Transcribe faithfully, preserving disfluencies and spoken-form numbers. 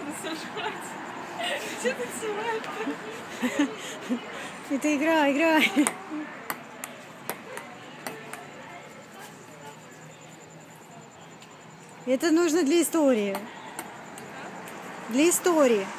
сажать. Что ты сажать? Это игра, игра. Это нужно для истории. Для истории.